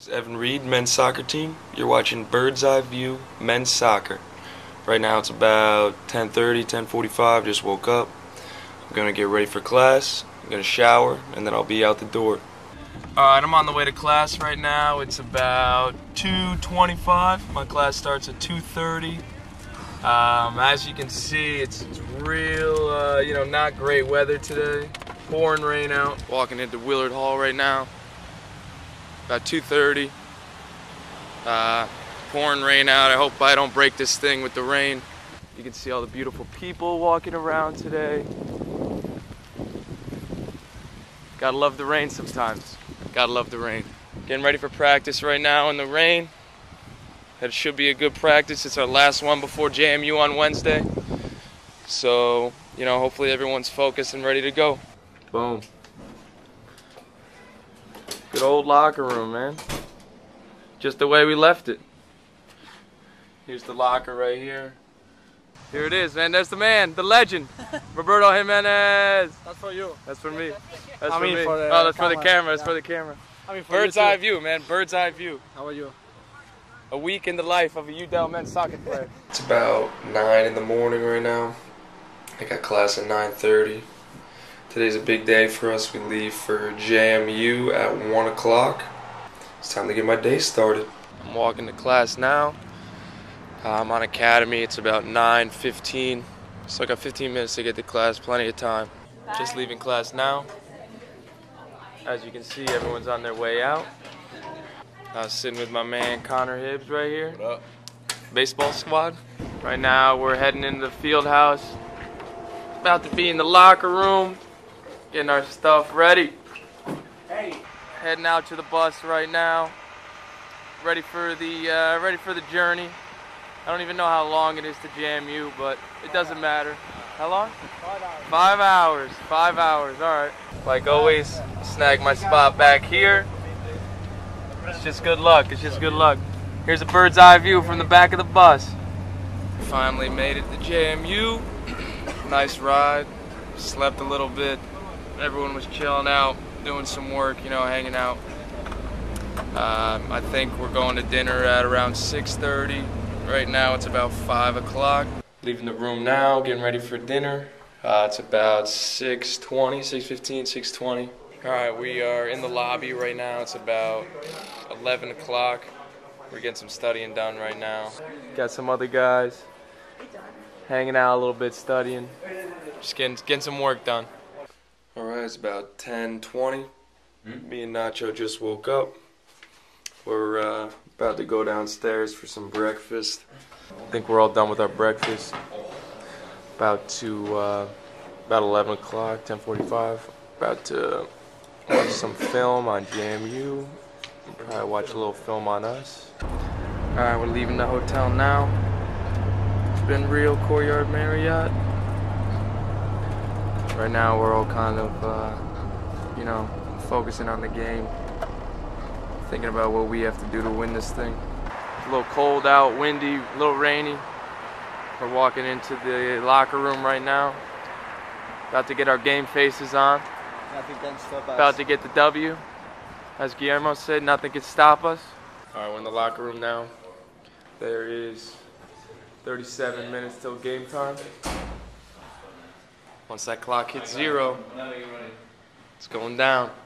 Evan Reed, men's soccer team. You're watching Bird's Eye View men's soccer. Right now it's about 10:30, 10:45. Just woke up. I'm gonna get ready for class. I'm gonna shower and then I'll be out the door. Alright, I'm on the way to class right now. It's about 2:25. My class starts at 2:30. As you can see, it's real, not great weather today. Pouring rain out. Walking into Willard Hall right now. About 2:30. Pouring rain out. I hope I don't break this thing with the rain. You can see all the beautiful people walking around today. Gotta love the rain sometimes. Gotta love the rain. Getting ready for practice right now in the rain. That should be a good practice. It's our last one before JMU on Wednesday. So, hopefully everyone's focused and ready to go. Boom. Good old locker room, man. Just the way we left it. Here's the locker right here. Here it is, man. There's the man, the legend, Roberto Jimenez. That's for you. That's for me. That's I for mean, me. for the Oh, that's camera. for the camera. That's Yeah. for the camera. I mean, for Bird's you too. eye view, man. Bird's eye view. How are you? A week in the life of a UDEL men's soccer player. It's about 9 in the morning right now. I got class at 9:30. Today's a big day for us. We leave for JMU at 1 o'clock. It's time to get my day started. I'm walking to class now. I'm on Academy. It's about 9:15. So I got 15 minutes to get to class. Plenty of time. Just leaving class now. As you can see, everyone's on their way out. I was sitting with my man Connor Hibbs right here. What up? Baseball squad. Right now we're heading into the field house. About to be in the locker room, getting our stuff ready. Hey. Heading out to the bus right now. Ready for the journey. I don't even know how long it is to JMU, but it doesn't matter. How long? 5 hours. 5 hours. 5 hours. All right. Like always, snag my spot back here. It's just good luck. It's just good luck. Here's a bird's eye view from the back of the bus. Finally made it to JMU. Nice ride. Slept a little bit. Everyone was chilling out, doing some work, hanging out. I think we're going to dinner at around 6:30. Right now it's about 5 o'clock. Leaving the room now, getting ready for dinner. It's about 6:20, 6:15, 6:20. All right, we are in the lobby right now. It's about 11 o'clock. We're getting some studying done right now. Got some other guys hanging out a little bit, studying. Just getting some work done. All right, it's about 10:20. Me and Nacho just woke up. We're about to go downstairs for some breakfast. I think we're all done with our breakfast. About 11 o'clock, 10:45. About to watch some film on JMU. Probably watch a little film on us. Alright, we're leaving the hotel now. It's been real Courtyard Marriott. Right now we're all kind of, focusing on the game. Thinking about what we have to do to win this thing. It's a little cold out, windy, a little rainy. We're walking into the locker room right now. About to get our game faces on. Nothing can stop us. About to get the W. As Guillermo said, nothing can stop us. All right, we're in the locker room now. There is 37 minutes till game time. Once that clock hits 0, it's going down.